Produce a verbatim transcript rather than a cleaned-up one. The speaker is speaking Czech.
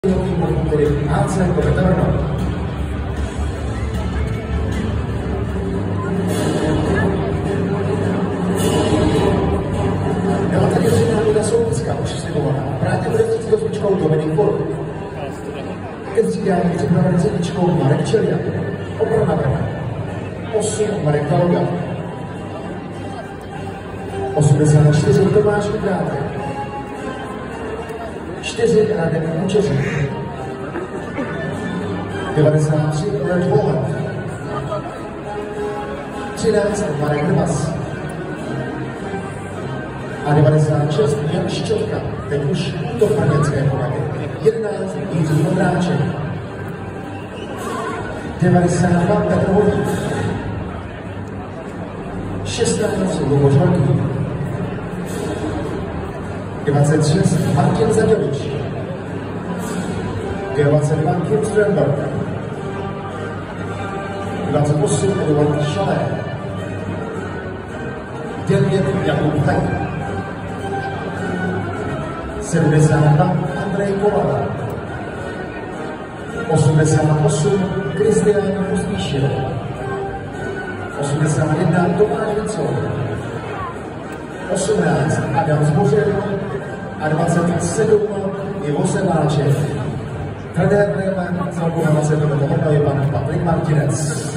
á cé Kopetarno. Devátá děvčina Luda Soulická už slibovaná. Právě bude třicet osmičkou Dominik Vol. Ke střídání připraven sedmičkou Marek Čeliak. Obrana brana. osm Marek Valga. osmdesát čtyři Tomáš Udrátek. čtyři Radek Kučeřík. devadesát tři Red Holland. třináct Marek Hrvas. A devadesát šest Jan Ščotka, teď už útok brněnské povahy. jedenáct Jiří Vondráček. devadesát dva Petr Vodík. šestnáct Luboš Velký. dvacet šest Martin Zaďovič. dvacet dva Kim Strömberg. dvacet osm Eduard Šalé. devět Jakub Hek. sedmdesát dva Andrej Kovala. osmdesát osm Kristián Pospíšil. osmdesát jedna Tomáš Vicol. osmnáct Adam Zbořil a dvacet sedm Ivo Sedláček. Trenérem celkově na sedm je pan Patrik Martinec.